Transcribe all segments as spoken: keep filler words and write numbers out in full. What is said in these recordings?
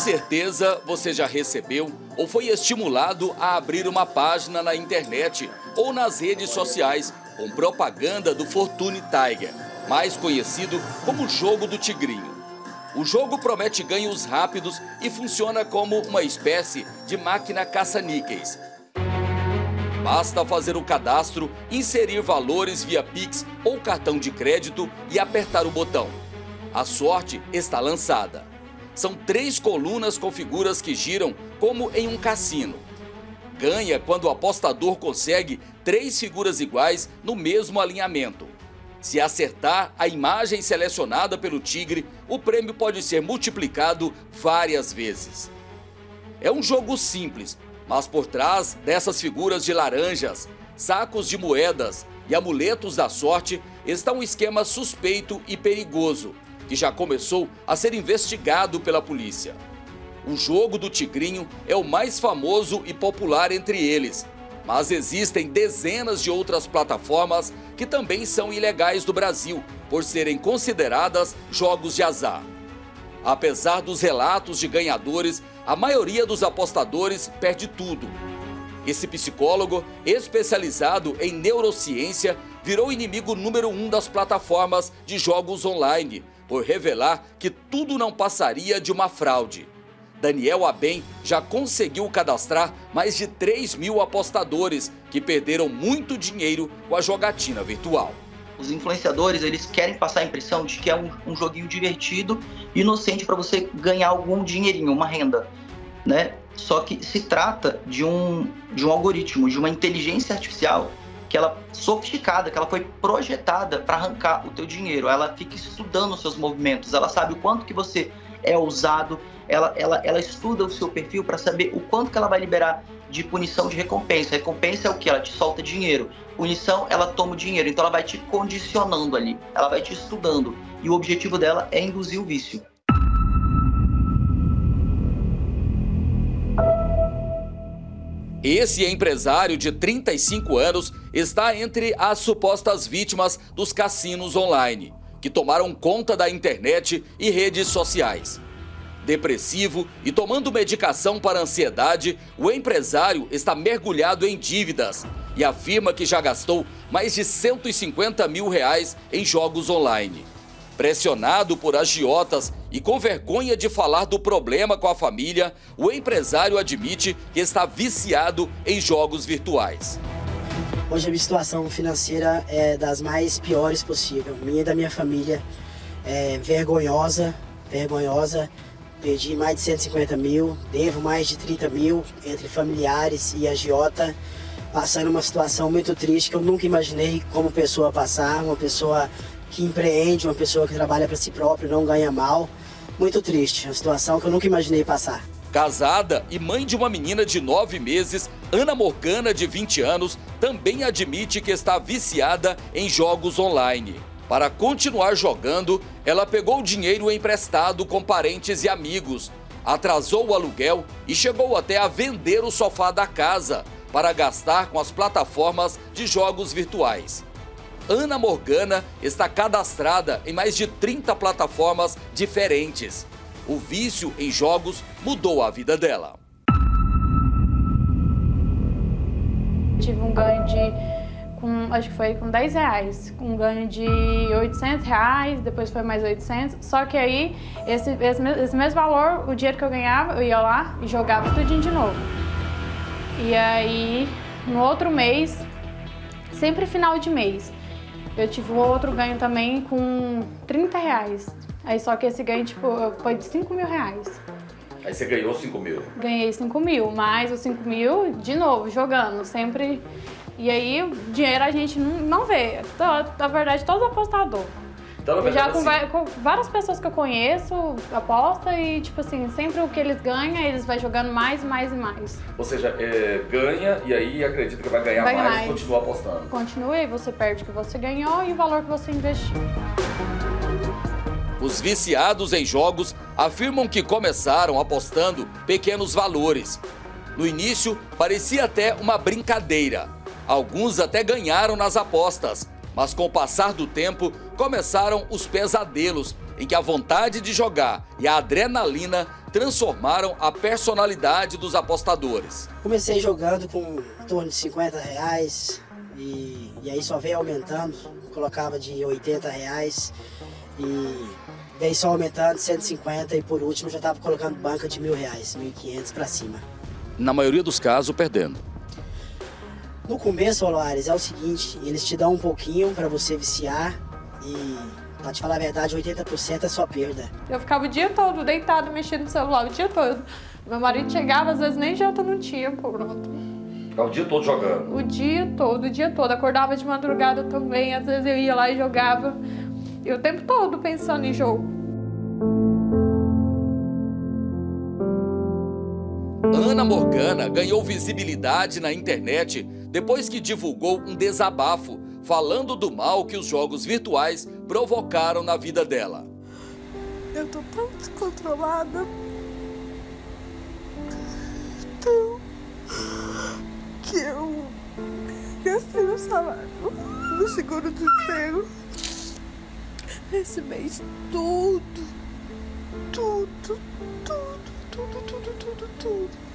certeza você já recebeu ou foi estimulado a abrir uma página na internet ou nas redes sociais com propaganda do Fortune Tiger, mais conhecido como Jogo do Tigrinho. O jogo promete ganhos rápidos e funciona como uma espécie de máquina caça-níqueis. Basta fazer o cadastro, inserir valores via Pix ou cartão de crédito e apertar o botão. A sorte está lançada. São três colunas com figuras que giram como em um cassino. Ganha quando o apostador consegue três figuras iguais no mesmo alinhamento. Se acertar a imagem selecionada pelo tigre, o prêmio pode ser multiplicado várias vezes. É um jogo simples, mas por trás dessas figuras de laranjas, sacos de moedas e amuletos da sorte está um esquema suspeito e perigoso, que já começou a ser investigado pela polícia. O Jogo do Tigrinho é o mais famoso e popular entre eles, mas existem dezenas de outras plataformas que também são ilegais do Brasil, por serem consideradas jogos de azar. Apesar dos relatos de ganhadores, a maioria dos apostadores perde tudo. Esse psicólogo, especializado em neurociência, virou inimigo número um das plataformas de jogos online, por revelar que tudo não passaria de uma fraude. Daniel Abem já conseguiu cadastrar mais de três mil apostadores que perderam muito dinheiro com a jogatina virtual. Os influenciadores, eles querem passar a impressão de que é um, um joguinho divertido, inocente para você ganhar algum dinheirinho, uma renda, né? Só que se trata de um, de um algoritmo, de uma inteligência artificial que ela sofisticada, que ela foi projetada para arrancar o teu dinheiro. Ela fica estudando os seus movimentos, ela sabe o quanto que você é ousado, ela, ela, ela estuda o seu perfil para saber o quanto que ela vai liberar de punição, de recompensa. Recompensa é o que? Ela te solta dinheiro. Punição, ela toma o dinheiro. Então ela vai te condicionando ali, ela vai te estudando. E o objetivo dela é induzir o vício. Esse empresário de trinta e cinco anos está entre as supostas vítimas dos cassinos online, que tomaram conta da internet e redes sociais. Depressivo e tomando medicação para ansiedade, o empresário está mergulhado em dívidas e afirma que já gastou mais de cento e cinquenta mil reais em jogos online. Pressionado por agiotas e com vergonha de falar do problema com a família, o empresário admite que está viciado em jogos virtuais. Hoje a minha situação financeira é das mais piores possível. Minha e da minha família é vergonhosa, vergonhosa. Perdi mais de cento e cinquenta mil, devo mais de trinta mil entre familiares e agiota, passando uma situação muito triste que eu nunca imaginei como pessoa passar, uma pessoa que empreende, uma pessoa que trabalha para si próprio, não ganha mal. Muito triste, uma situação que eu nunca imaginei passar. Casada e mãe de uma menina de nove meses, Ana Morgana, de vinte anos, também admite que está viciada em jogos online. Para continuar jogando, ela pegou o dinheiro emprestado com parentes e amigos, atrasou o aluguel e chegou até a vender o sofá da casa para gastar com as plataformas de jogos virtuais. Ana Morgana está cadastrada em mais de trinta plataformas diferentes. O vício em jogos mudou a vida dela. Tive um ganho de, com, acho que foi com dez reais, com um ganho de oitocentos reais, depois foi mais oitocentos. Só que aí, esse, esse, esse mesmo valor, o dinheiro que eu ganhava, eu ia lá e jogava tudinho de novo. E aí, no outro mês, sempre final de mês, eu tive outro ganho também com trinta reais. Aí só que esse ganho, tipo, foi de cinco mil reais. Aí você ganhou cinco mil? Ganhei cinco mil, mais os cinco mil, de novo, jogando, sempre. E aí, o dinheiro a gente não, não vê. Na verdade, todo apostador. Então, na verdade, já com, assim... com várias pessoas que eu conheço, aposta e, tipo assim, sempre o que eles ganham, eles vão jogando mais, mais e mais. Ou seja, é, ganha e aí acredita que vai ganhar vai mais, mais e continua apostando. Continua e você perde o que você ganhou e o valor que você investiu. Os viciados em jogos afirmam que começaram apostando pequenos valores. No início, parecia até uma brincadeira. Alguns até ganharam nas apostas, mas com o passar do tempo, começaram os pesadelos, em que a vontade de jogar e a adrenalina transformaram a personalidade dos apostadores. Comecei jogando com em torno de cinquenta reais e, e aí só veio aumentando, colocava de oitenta reais e veio só aumentando cento e cinquenta e por último já estava colocando banca de mil reais, mil e quinhentos para cima. Na maioria dos casos, perdendo. No começo, Oloares, é o seguinte, eles te dão um pouquinho para você viciar e, pra te falar a verdade, oitenta por cento é só perda. Eu ficava o dia todo deitado, mexendo no celular, o dia todo. Meu marido chegava, às vezes nem janta não tinha, pronto. Ficava o dia todo jogando? O dia todo, o dia todo. Acordava de madrugada também, às vezes eu ia lá e jogava. E o tempo todo pensando em jogo. Ana Morgana ganhou visibilidade na internet depois que divulgou um desabafo falando do mal que os jogos virtuais provocaram na vida dela. Eu tô tão descontrolada, tão... que eu gastei meu salário no seguro-desemprego esse mês todo, tudo, tudo, tudo, tudo, tudo, tudo.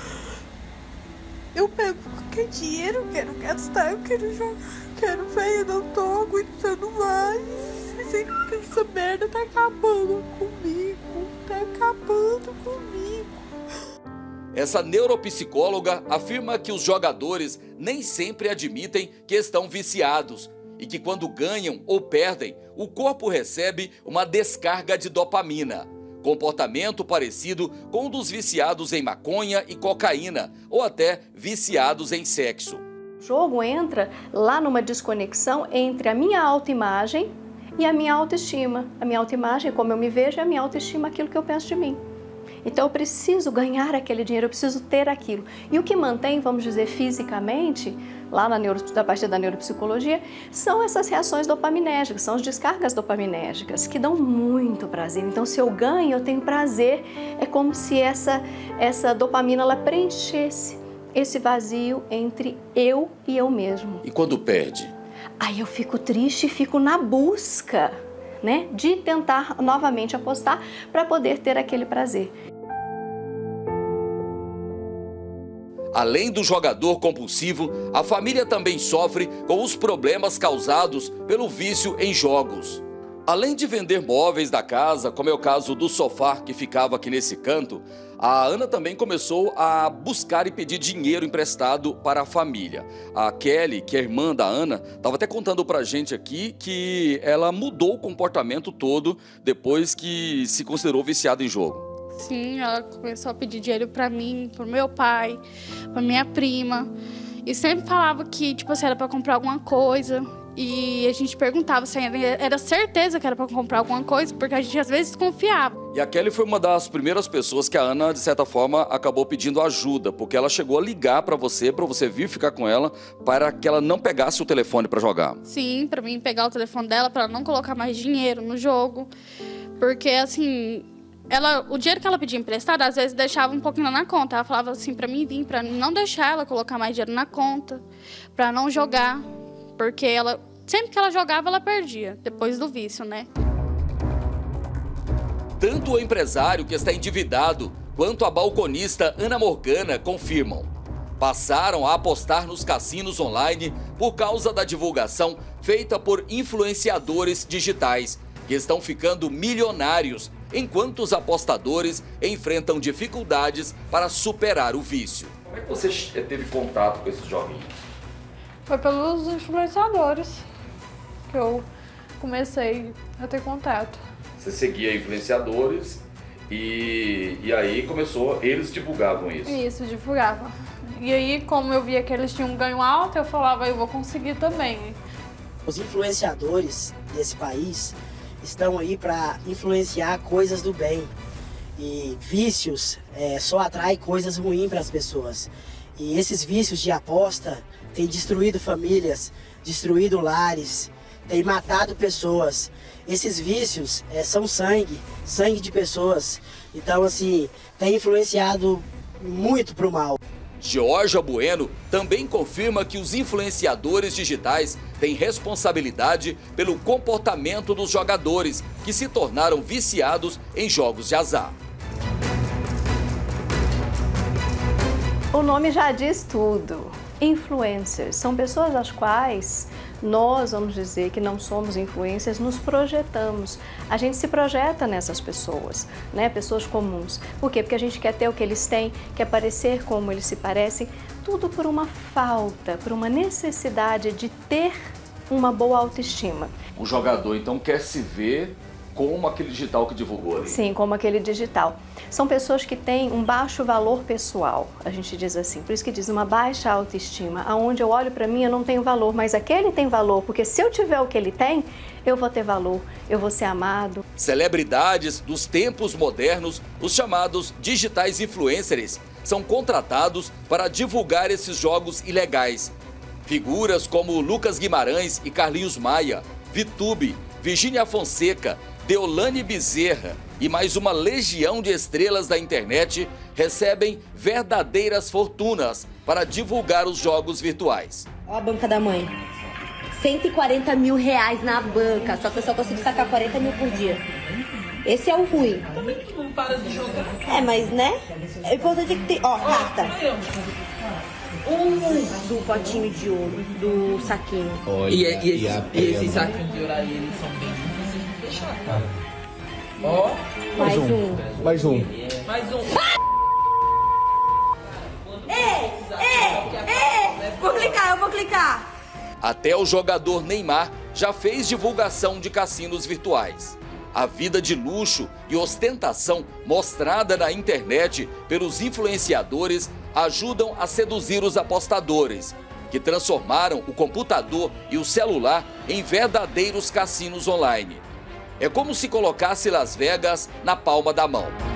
Eu pego qualquer dinheiro, eu quero gastar, eu quero jogar, quero ver, eu não tô aguentando mais. Essa merda tá acabando comigo, tá acabando comigo. Essa neuropsicóloga afirma que os jogadores nem sempre admitem que estão viciados e que quando ganham ou perdem, o corpo recebe uma descarga de dopamina. Comportamento parecido com o dos viciados em maconha e cocaína, ou até viciados em sexo. O jogo entra lá numa desconexão entre a minha autoimagem e a minha autoestima. A minha autoimagem, como eu me vejo, é a minha autoestima, aquilo que eu penso de mim. Então eu preciso ganhar aquele dinheiro, eu preciso ter aquilo. E o que mantém, vamos dizer, fisicamente, lá na, neuro, da parte da neuropsicologia, são essas reações dopaminérgicas, são as descargas dopaminérgicas, que dão muito prazer. Então se eu ganho, eu tenho prazer, é como se essa, essa dopamina ela preenchesse esse vazio entre eu e eu mesmo. E quando perde? Aí eu fico triste e fico na busca, né, de tentar novamente apostar para poder ter aquele prazer. Além do jogador compulsivo, a família também sofre com os problemas causados pelo vício em jogos. Além de vender móveis da casa, como é o caso do sofá que ficava aqui nesse canto, a Ana também começou a buscar e pedir dinheiro emprestado para a família. A Kelly, que é irmã da Ana, estava até contando pra gente aqui que ela mudou o comportamento todo depois que se considerou viciada em jogo. Sim, ela começou a pedir dinheiro pra mim, pro meu pai, pra minha prima. E sempre falava que, tipo assim, era pra comprar alguma coisa. E a gente perguntava se era certeza que era pra comprar alguma coisa, porque a gente às vezes desconfiava. E a Kelly foi uma das primeiras pessoas que a Ana, de certa forma, acabou pedindo ajuda, porque ela chegou a ligar pra você, pra você vir ficar com ela, para que ela não pegasse o telefone pra jogar. Sim, pra mim pegar o telefone dela, pra ela não colocar mais dinheiro no jogo. Porque, assim... Ela, o dinheiro que ela pedia emprestado, às vezes deixava um pouquinho na conta. Ela falava assim pra mim vir, pra não deixar ela colocar mais dinheiro na conta, pra não jogar, porque ela, sempre que ela jogava, ela perdia, depois do vício, né? Tanto o empresário que está endividado, quanto a balconista Ana Morgana confirmam. Passaram a apostar nos cassinos online por causa da divulgação feita por influenciadores digitais, que estão ficando milionários, enquanto os apostadores enfrentam dificuldades para superar o vício. Como é que você teve contato com esses joguinhos? Foi pelos influenciadores que eu comecei a ter contato. Você seguia influenciadores e, e aí começou, eles divulgavam isso? Isso, divulgavam. E aí, como eu via que eles tinham um ganho alto, eu falava, eu vou conseguir também. Os influenciadores desse país estão aí para influenciar coisas do bem. E vícios é, só atrai coisas ruins para as pessoas. E esses vícios de aposta têm destruído famílias, destruído lares, têm matado pessoas. Esses vícios é, são sangue, sangue de pessoas. Então, assim, tem influenciado muito para o mal. Georgia Bueno também confirma que os influenciadores digitais têm responsabilidade pelo comportamento dos jogadores que se tornaram viciados em jogos de azar. O nome já diz tudo. Influencers são pessoas às quais nós, vamos dizer que não somos influencers, nos projetamos. A gente se projeta nessas pessoas, né? Pessoas comuns. Por quê? Porque a gente quer ter o que eles têm, quer parecer como eles se parecem, tudo por uma falta, por uma necessidade de ter uma boa autoestima. O jogador, então, quer se ver como aquele digital que divulgou ali. Sim, como aquele digital. São pessoas que têm um baixo valor pessoal, a gente diz assim. Por isso que diz uma baixa autoestima, aonde eu olho para mim eu não tenho valor, mas aquele tem valor, porque se eu tiver o que ele tem, eu vou ter valor, eu vou ser amado. Celebridades dos tempos modernos, os chamados digitais influencers, são contratados para divulgar esses jogos ilegais. Figuras como Lucas Guimarães e Carlinhos Maia, Vitube, Virgínia Fonseca, Deolane Bezerra e mais uma legião de estrelas da internet recebem verdadeiras fortunas para divulgar os jogos virtuais. Olha a banca da mãe. cento e quarenta mil reais na banca, só que eu só consigo sacar quarenta mil por dia. Esse é o ruim. Também que não para de jogar. É, mas né? É importante que tem. Ó, carta. Um do potinho de ouro, do saquinho. Olha, e, e, esse, e, e esses saquinhos de ouro aí, eles são bem difíceis de fechar, cara. Ó. Mais um. Mais um. Mais um. Ei, ei, ei! Vou clicar, eu vou clicar. Até o jogador Neymar já fez divulgação de cassinos virtuais. A vida de luxo e ostentação mostrada na internet pelos influenciadores ajudam a seduzir os apostadores, que transformaram o computador e o celular em verdadeiros cassinos online. É como se colocasse Las Vegas na palma da mão.